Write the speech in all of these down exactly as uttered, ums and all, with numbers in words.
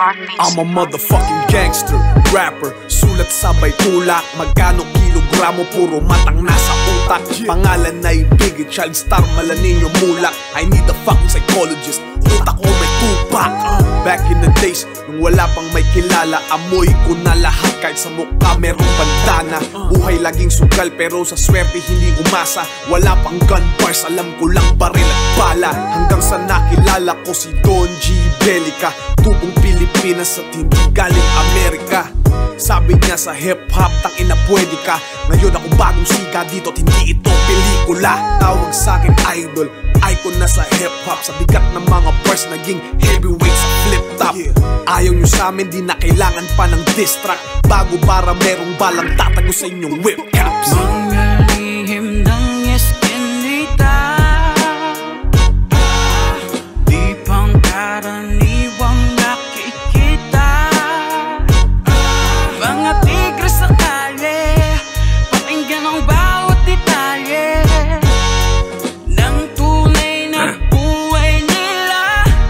I'm a motherfucking gangster, rapper, sulat sabay tulak. Magkano kilogramo, puro matang nasa utak. Pangalan ay Biggie, child star, malanin yung mulak. I need a fucking psychologist, utak ko may tupak. Back in the days, nung wala pang may kilala, amoy ko na lahat kahit sa mukha merong bandana. Buhay laging sugal pero sa swerte hindi umasa. Wala pang gun bars, alam ko lang baril at bala. Hanggang sa nakilala ko si Don G. Bellica, tubong Pilipinas at hindi galing Amerika. Sabi niya sa hip-hop, tangina pwede ka. Ngayon ako bagong siga dito at hindi ito pelikula. Tawag sa'kin idol, icon na sa hip-hop. Sa bigat ng mga bars, naging heavyweight sa flip-top. Ayaw nyo sa'min, di na kailangan pa ng diss track. Bago para merong balang tatago sa inyong whip caps. Mga lihim ng eskinita, di pang karaniwang nakikita. Mga tigre sa kalye, pakinggan ang bawat detalye ng tunay na buhay nila.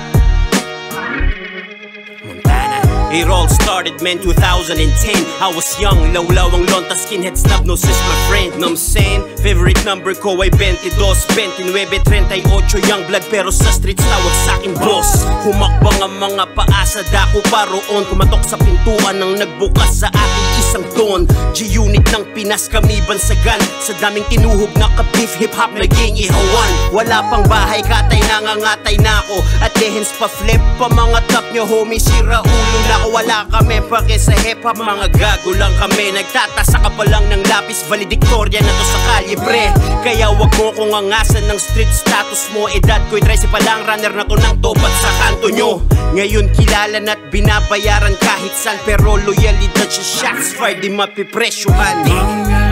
Montana. It all started, man, two thousand ten. I was young, lawlaw ang lonta, skinhead snub, no sis my friend. Know I'm saying? Favorite number ko ay twenty-two, twenty-nine, thirty-eight, young blood, pero sa streets tawag sa'kin boss. Humakbang ang mga paa sa dako paroon, kumatok sa pintuan ng nagbukas sa aking isang ton. G-unit ng Pinas, kami bansagan. Sa daming tinuhog na ka-beef, hip-hop naging ihawan. Wala pang bahay, katay nangangatay na ako. At dehens pa flip pa mga top nyo, homie, sira ulo na ako. Wala kami pake sa hip-hop, mga gago lang kami. Nagtatasa ka pa lang ng lapis, valedictoria na to sa kalye, pre. Kaya wag mo kong angasan ng street status mo. Edad ko'y trece pa lang, runner na to ng topat sa kanto nyo. Ngayon kilala na't binabayaran kahit saan, pero loyalidad sa shots fired di mapipresyohan.